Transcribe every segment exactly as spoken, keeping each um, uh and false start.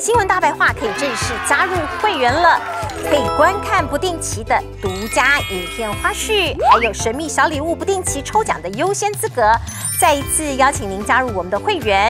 新闻大白话可以正式加入会员了，可以观看不定期的独家影片花絮，还有神秘小礼物不定期抽奖的优先资格。再一次邀请您加入我们的会员。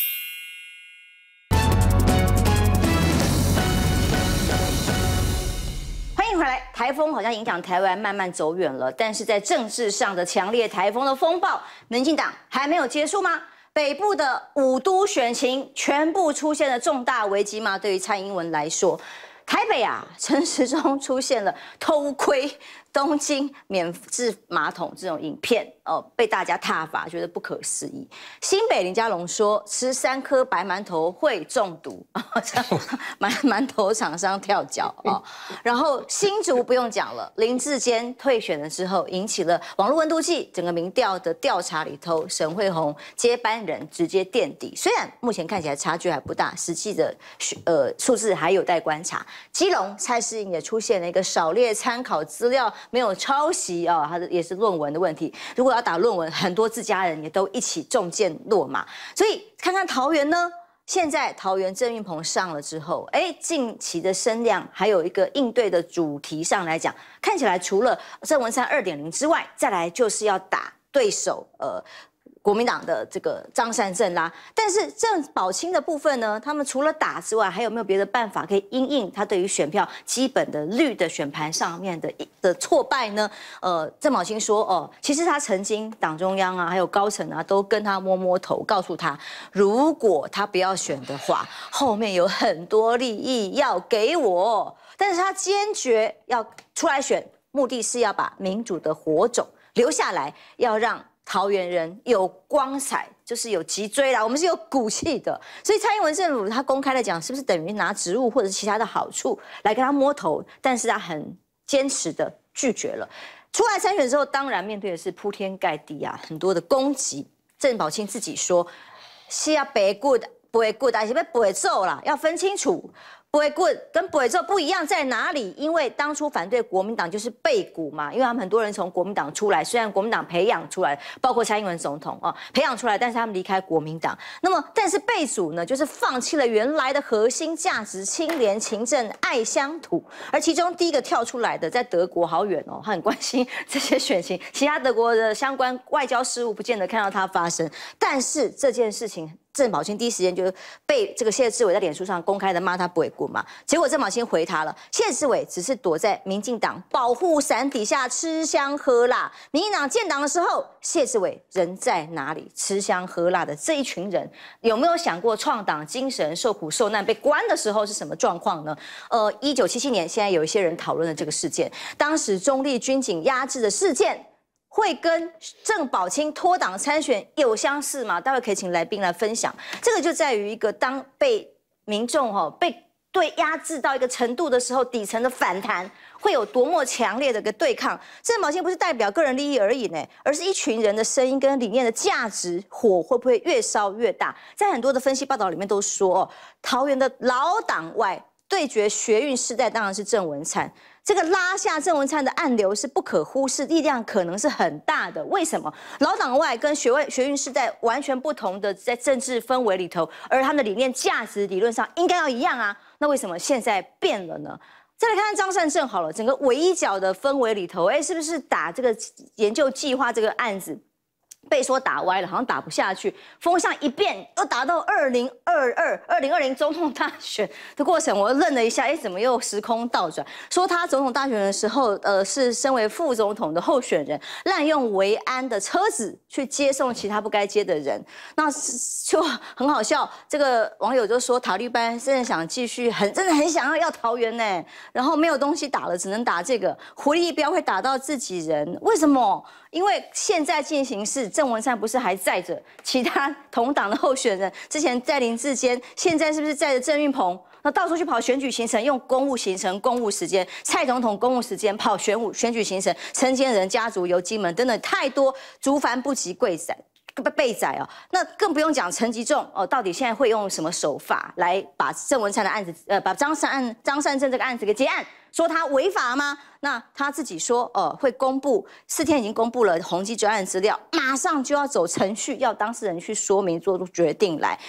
回来，台风好像影响台湾慢慢走远了，但是在政治上的强烈台风的风暴，民进党还没有结束吗？北部的五都选情全部出现了重大危机吗？对于蔡英文来说，台北啊，陈时中出现了偷窥东京免治马桶这种影片，哦，被大家挞伐，觉得不可思议。新北林佳龙说吃三颗白馒头会中毒，馒馒头厂商跳脚哦。然后新竹不用讲了，林智坚退选了之后，引起了网络温度计，整个民调的调查里头，沈慧虹接班人直接垫底。虽然目前看起来差距还不大，实际的呃数字还有待观察。基隆蔡适应也出现了一个少列参考资料。 没有抄袭啊、哦，他的也是论文的问题。如果要打论文，很多自家人也都一起中箭落马。所以看看桃园呢，现在桃园郑运鹏上了之后，哎，近期的声量还有一个应对的主题上来讲，看起来除了郑文灿 二点零 之外，再来就是要打对手，呃。 国民党的这个张善政啦，但是郑宝清的部分呢，他们除了打之外，还有没有别的办法可以因应他对于选票基本的绿的选盘上面的的挫败呢？呃，郑宝清说，哦，其实他曾经党中央啊，还有高层啊，都跟他摸摸头，告诉他，如果他不要选的话，后面有很多利益要给我，但是他坚决要出来选，目的是要把民主的火种留下来，要让。 桃园人有光彩，就是有脊椎啦，我们是有骨气的。所以蔡英文政府他公开的讲，是不是等于拿职务或者其他的好处来跟他摸头？但是他很坚持的拒绝了。出来参选之后，当然面对的是铺天盖地啊，很多的攻击。郑宝清自己说，是要背 good 不会 good， 还是要背奏啦，要分清楚。 不会 good 跟不会做不一样在哪里？因为当初反对国民党就是背骨嘛，因为他们很多人从国民党出来，虽然国民党培养出来，包括蔡英文总统啊、哦、培养出来，但是他们离开国民党。那么，但是背祖呢，就是放弃了原来的核心价值，清廉、勤政、爱乡土。而其中第一个跳出来的，在德国好远哦，他很关心这些选情，其他德国的相关外交事务不见得看到它发生，但是这件事情。 郑宝清第一时间就被这个谢志伟在脸书上公开的骂他不为过嘛，结果郑宝清回他了，谢志伟只是躲在民进党保护伞底下吃香喝辣，民进党建党的时候，谢志伟人在哪里？吃香喝辣的这一群人有没有想过创党精神受苦受难被关的时候是什么状况呢？呃，一九七七年，现在有一些人讨论了这个事件，当时中立军警压制的事件。 会跟郑宝清脱党参选有相似吗？待会可以请来宾来分享。这个就在于一个当被民众哈、哦、被对压制到一个程度的时候，底层的反弹会有多么强烈的一个对抗。郑宝清不是代表个人利益而已呢，而是一群人的声音跟理念的价值火会不会越烧越大？在很多的分析报道里面都说，哦，桃园的老党外对决学运世代当然是郑文灿。 这个拉下郑文灿的暗流是不可忽视，力量可能是很大的。为什么？老党外跟学外学运世代完全不同的在政治氛围里头，而他们的理念价值理论上应该要一样啊。那为什么现在变了呢？再来看看张善政好了，整个围剿的氛围里头，哎，是不是打这个研究计划这个案子？ 被说打歪了，好像打不下去，风向一变，又打到二零二二、二零二零总统大选的过程，我愣了一下，哎，怎么又时空倒转？说他总统大选的时候，呃，是身为副总统的候选人，滥用维安的车子去接送其他不该接的人，那就很好笑。这个网友就说，塔利班真的想继续，很真的很想要要桃园呢，然后没有东西打了，只能打这个，火力一标会打到自己人，为什么？ 因为现在进行是郑文灿不是还载着其他同党的候选人，之前在林智坚，现在是不是载着郑运鹏？那到处去跑选举行程，用公务行程、公务时间，蔡总统公务时间跑选务选举行程，陈建仁家族游金门等等，太多竹繁不及贵载。 被宰哦，那更不用讲陈吉仲哦，到底现在会用什么手法来把郑文灿的案子，呃，把张善案、张善政这个案子给结案？说他违法吗？那他自己说，呃，会公布四天已经公布了宏基专案资料，马上就要走程序，要当事人去说明、做出决定来。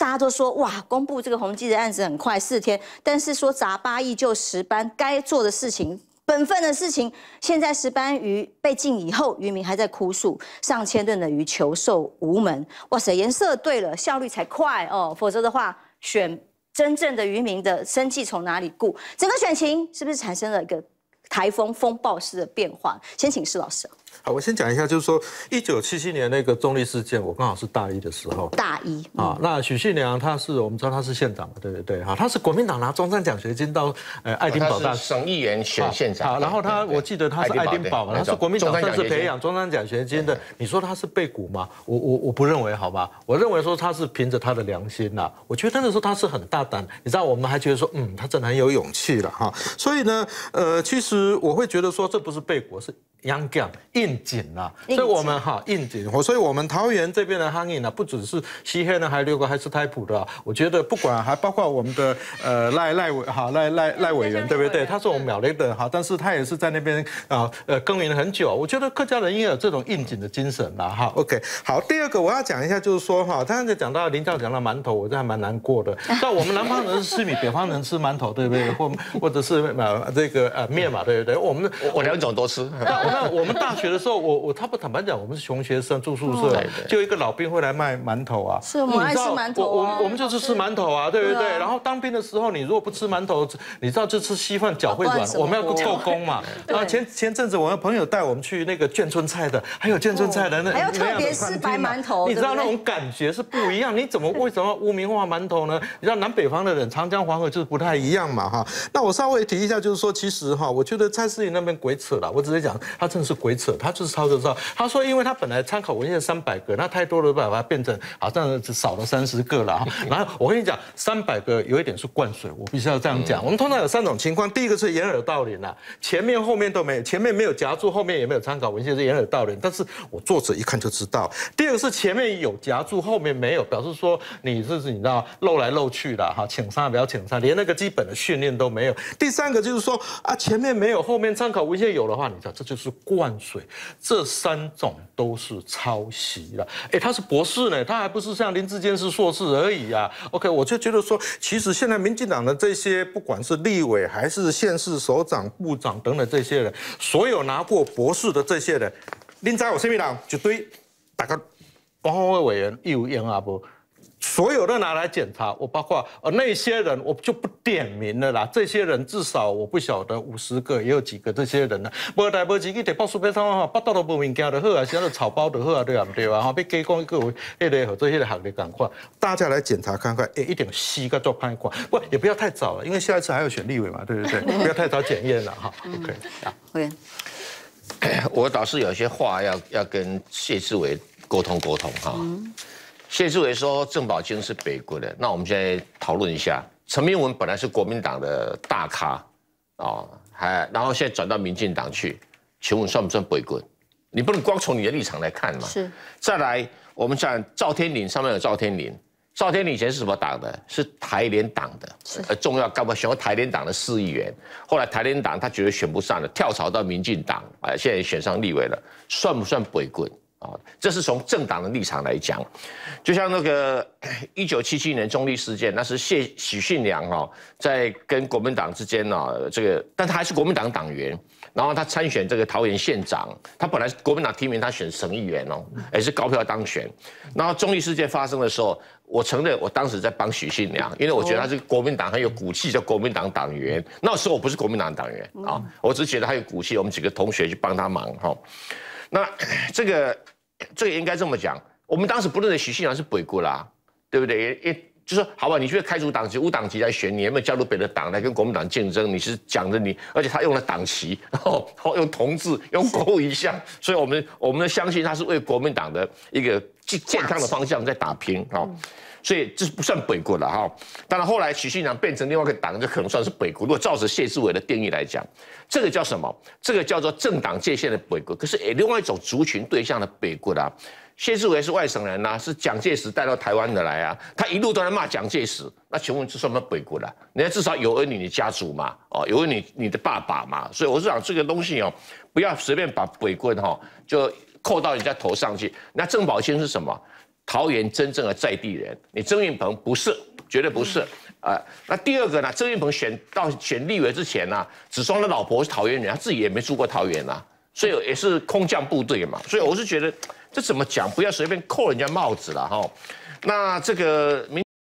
大家都说哇，公布这个宏基的案子很快，四天，但是说砸八亿救石斑，该做的事情。本分的事情，现在石斑鱼被禁以后，渔民还在哭诉，上千吨的鱼求售无门。哇塞，颜色对了，效率才快哦，否则的话，选真正的渔民的生计从哪里顾？整个选情是不是产生了一个台风风暴式的变化？先请施老师。 好，我先讲一下，就是说一九七七年那个中立事件，我刚好是大一的时候。 大一啊，那许信良他是我们知道他是县长嘛，对对对，哈，他是国民党拿中山奖学金到呃爱丁堡大学， 省议员选县长。 好，然后他我记得他是爱丁堡嘛，他是国民党正式培养中山奖学金的。你说他是背骨吗？我我我不认为，好吧，我认为说他是凭着他的良心呐。我觉得那时候他是很大胆，你知道，我们还觉得说，嗯，他真的很有勇气了哈。所以呢，呃，其实我会觉得说，这不是背骨，是央将应景啦。所以我们哈应景，所以我们桃园这边的苍蝇呢，不只是西黑呢，还有六个还是台普的。我觉得不管还包括我们的呃赖赖委哈赖赖赖委员，对不对？他是我们苗栗的哈，但是他也是在那边啊呃耕耘了很久。我觉得客家人应该有这种应景的精神啦哈。OK， 好，第二个我要讲一下，就是说哈，刚才讲到林教讲到馒头，我这还蛮难过的。但我们南方人是吃米，北方人吃馒头，对不对？或或者是呃这个呃面嘛，对不对？我们我两种都吃。 那那我们大学的时候，我我他不坦白讲，我们是穷学生住宿舍，就一个老兵会来卖馒头啊。 是我们爱吃馒头， 我我们就是吃馒头啊，对不对？然后当兵的时候，你如果不吃馒头，你知道就吃稀饭，脚会软，我们要够功嘛。然后前前阵子我的朋友带我们去那个眷村菜的，还有眷村菜的那还要特别吃白馒头， 你知道那种感觉是不一样。你怎么为什么污名化馒头呢？你知道南北方的人，长江黄河就是不太一样嘛哈。那我稍微提一下，就是说，其实哈，我觉得蔡适应那边鬼扯了，我只是讲他真的是鬼扯，他就是操作造。他说，因为他本来参考文献三百个，那太多了，把它变成好像只少了三十个了。然后我跟你讲，三百个有一点是灌水，我必须要这样讲。我们通常有三种情况，第一个是掩耳盗铃啊，前面后面都没有，前面没有夹住，后面也没有参考文献，是掩耳盗铃。但是我作者一看就知道。第二个是前面有夹住，后面没有，表示说你这是你知道漏来漏去的哈，请杀不要请杀，连那个基本的训练都没有。第三个就是说啊，前面没有，后面参考文献有的话，你知道这就是灌水。这三种都是抄袭了。哎，他是博士呢，他还不是像林智坚是硕士而已啊。OK， 我就觉得说，其实现在民进党的这些，不管是立委还是县市首长、部长等等这些人，所有拿过博士的这些人，您知道有什么人？就对大家国会委员有用啊不？所有的拿来检查，我包括呃那些人，我就不点名了啦。这些人至少我不晓得五十个，也有几个这些人呢。无代无志去摕报书本上哈，报道都无物件就好啊，现在草包就好啊，对啊不对啊？哈，要加讲各位迄个合作迄个学历赶快，大家来检查看看，哎，一点细个做判官，不也不要太早了，因为下一次还要选立委嘛，对不对？不要太早检验了哈。OK 啊 ，OK。 我倒是有些话要要跟谢志伟沟通沟通哈。嗯谢志伟说郑宝清是北国的，那我们现在讨论一下，陈明文本来是国民党的大咖，哦，还然后现在转到民进党去，请问算不算北国？你不能光从你的立场来看嘛。 是。再来，我们讲赵天麟，上面有赵天麟，赵天麟以前是什么党的？是台联党的，呃，重要干部选过台联党的市议员，后来台联党他觉得选不上了，跳槽到民进党，啊，现在选上立委了，算不算北国？啊，这是从政党的立场来讲，就像那个一九七七年中立事件，那是谢许信良哈在跟国民党之间呢，这个，但他还是国民党党员，然后他参选这个桃园县长，他本来国民党提名他选省议员哦，也是高票当选。然后中立事件发生的时候，我承认我当时在帮许信良，因为我觉得他是国民党很有骨气，叫国民党党员。那时候我不是国民党党员啊，我只是觉得他有骨气，我们几个同学去帮他忙哈。那这个。这个应该这么讲，我们当时不认为许信良是北国啦，对不对？也就说，好吧，你去开除党籍、无党籍来选，你有没有加入别的党来跟国民党竞争？你是讲着你，而且他用了党旗，然后用同志、用国语像，所以我们我们相信他是为国民党的一个健康的方向在打拼啊。所以这不算北国了哈。当然后来许信良变成另外一个党，就可能算是北国。如果照着谢志伟的定义来讲，这个叫什么？这个叫做政党界限的北国。可是诶，另外一种族群对象的北国啦。谢志伟是外省人呐、啊，是蒋介石带到台湾的来啊，他一路都在骂蒋介石。那请问这算不算北国啦？人家至少有恩于你家族嘛，哦，有恩你你的爸爸嘛。所以我是讲这个东西哦，不要随便把北国哈就扣到人家头上去。那郑宝清是什么？ 桃园真正的在地人，你曾运鹏不是，绝对不是。啊、呃，那第二个呢？曾运鹏选到选立委之前呢、啊，子双的老婆是桃园人，他自己也没住过桃园啊，所以也是空降部队嘛。所以我是觉得这怎么讲，不要随便扣人家帽子了哈。那这个民。